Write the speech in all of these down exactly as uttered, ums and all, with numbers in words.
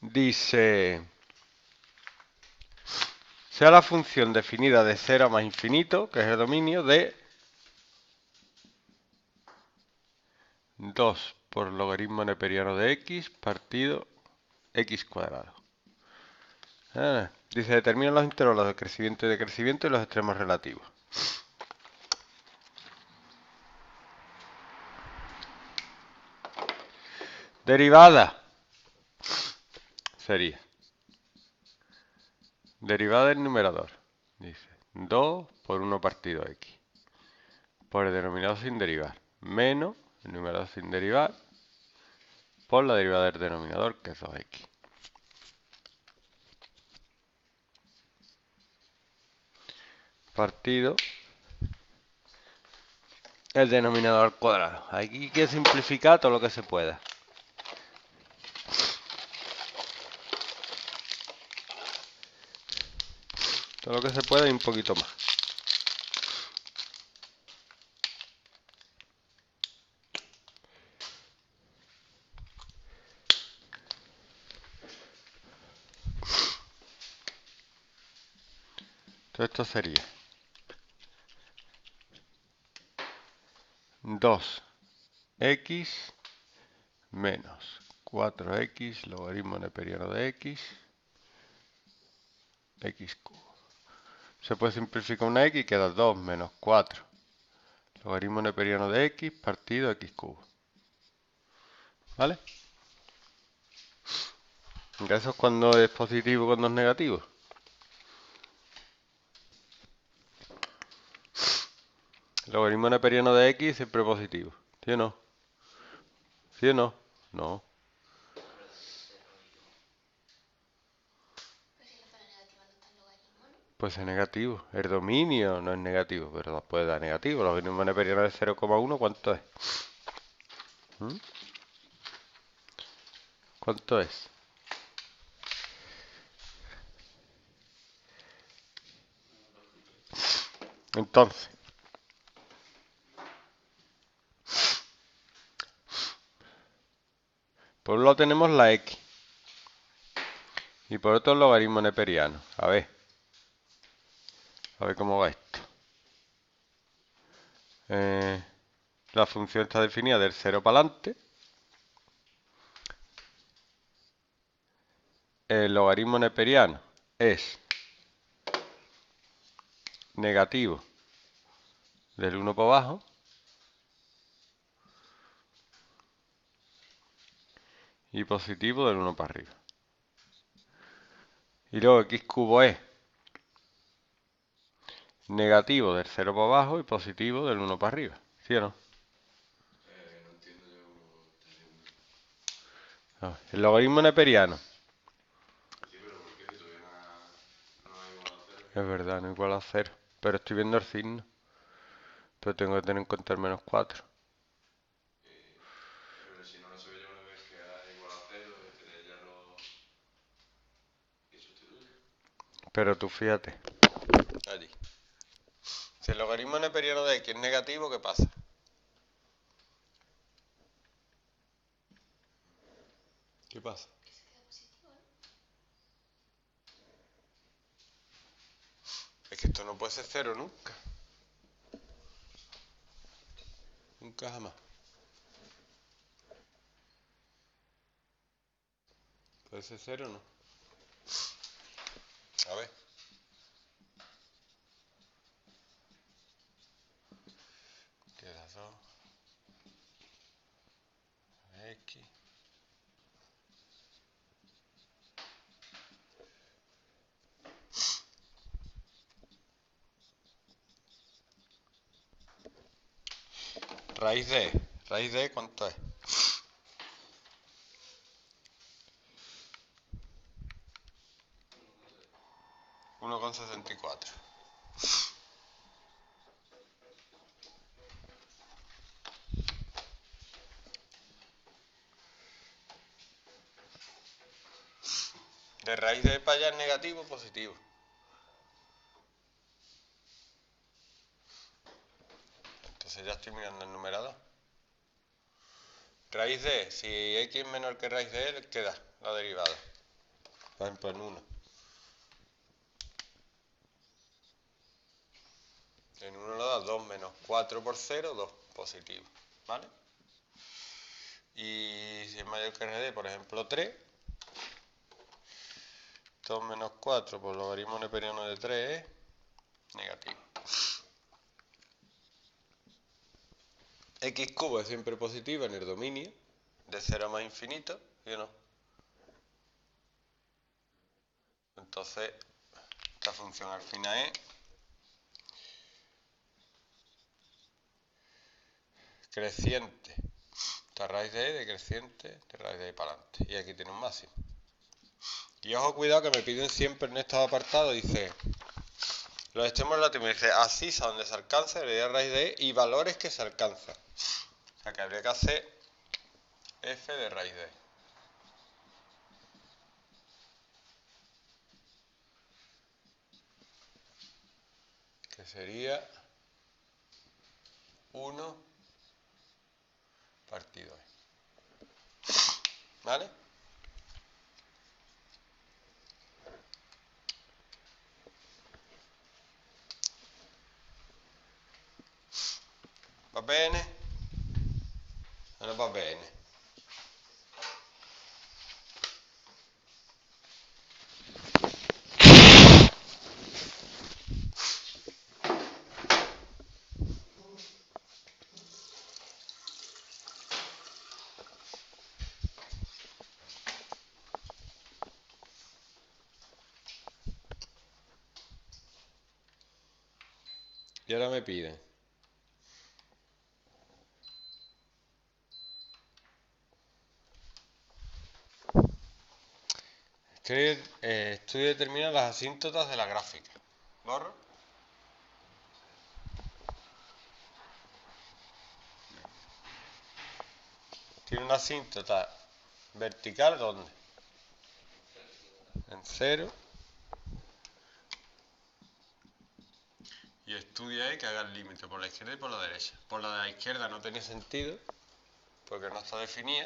Dice, sea la función definida de cero a más infinito, que es el dominio, de dos por logaritmo neperiano de x partido x cuadrado. Ah, dice, determina los intervalos de crecimiento y decrecimiento y los extremos relativos. Derivada sería derivada del numerador. Dice dos por uno partido x por el denominador sin derivar menos el numerador sin derivar por la derivada del denominador, que es dos x. Partido el denominador al cuadrado. Aquí hay que simplificar todo lo que se pueda. Todo lo que se pueda y un poquito más. Entonces esto sería dos x menos cuatro x logaritmo neperiano de x, x cubo. Se puede simplificar una x y queda dos menos cuatro logaritmo neperiano de x partido x cubo. ¿Vale? Eso es cuando es positivo y cuando es negativo. El logaritmo neperiano de x siempre positivo. ¿Sí o no? ¿Sí o no? No. Pues es negativo. El dominio no es negativo, pero nos puede dar negativo. El logaritmo neperiano de cero coma uno, ¿cuánto es? ¿Mm? ¿Cuánto es? Entonces, por un lado tenemos la x y por otro el logaritmo neperiano. A ver. A ver cómo va esto. Eh, la función está definida del cero para adelante. El logaritmo neperiano es negativo del uno para abajo y positivo del uno para arriba. Y luego x cubo es negativo del cero para abajo y positivo del uno para arriba. ¿Sí o no? No, el logaritmo neperiano. Es verdad, no igual a cero. Pero estoy viendo el signo. Pero tengo que tener en cuenta el menos cuatro. Pero tú fíjate. Allí. Si el logaritmo neperiano de x es negativo, ¿qué pasa? ¿Qué pasa? Es que esto no puede ser cero nunca. Nunca jamás. ¿Puede ser cero o no? A ver. Queda dos. X. Raíz de. Raíz de, ¿cuánto es? uno coma sesenta y cuatro. De raíz de para allá es negativo o positivo. Entonces ya estoy mirando el numerador. Raíz de, si x es menor que raíz de, ¿qué da? La derivada. por ejemplo en uno. En uno nos da dos menos cuatro por cero, dos, positivo, ¿vale? Y si es mayor que R D, por ejemplo tres, dos menos cuatro por logaritmo neperiano de tres es negativo. X cubo es siempre positiva en el dominio, de cero a más infinito, ¿sí o no? Entonces, esta función al final es creciente, esta raíz de e decreciente, de raíz de e para adelante. Y aquí tiene un máximo. Y ojo, cuidado que me piden siempre en estos apartados, dice, los extremos relativos, dice, así a donde se alcanza, la raíz de e y valores que se alcanzan. O sea que habría que hacer f de raíz de e. Que sería uno partido e. ¿Vale? Va bene? Non va bene. Y ahora me piden que eh, estudie y determina las asíntotas de la gráfica. ¿Borro? Tiene una asíntota vertical, ¿dónde? En cero. Y estudia ahí que haga el límite por la izquierda y por la derecha. Por la de la izquierda no tiene sentido, porque no está definida.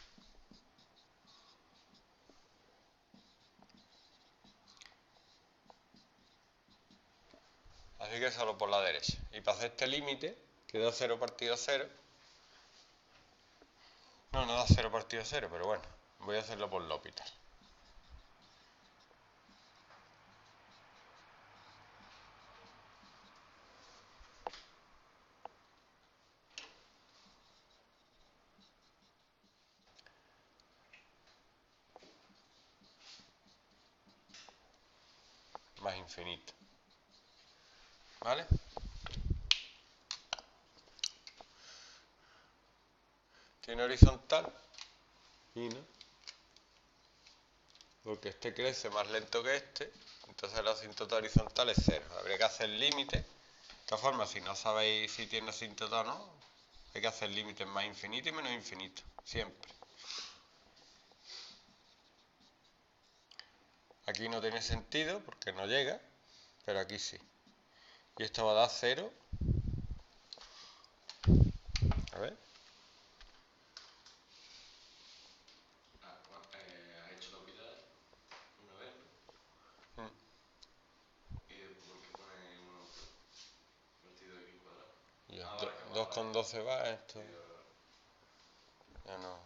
Así que solo por la derecha. Y para hacer este límite, que da cero partido cero. No, no da cero partido cero, pero bueno, voy a hacerlo por L'Hopital. Más infinito. ¿Vale? Tiene horizontal. Y no. Porque este crece más lento que este. Entonces la asíntota horizontal es cero. Habría que hacer el límite. De esta forma, si no sabéis si tiene asíntota o no, hay que hacer límites más infinito y menos infinito. Siempre. Aquí no tiene sentido porque no llega, pero aquí sí. Y esto va a dar cero. A ver. ¿Has hecho L'Hopital una vez? Mm. ¿Y por qué pone uno partido de x cuadrado? Y Ah, do, vale, que dos vale, con doce va esto. sí, vale. Ya no.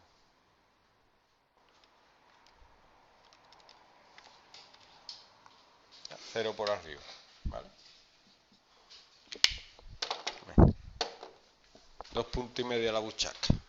Ya, cero por arriba. ¿Vale? Dos puntos y medio a la buchaca.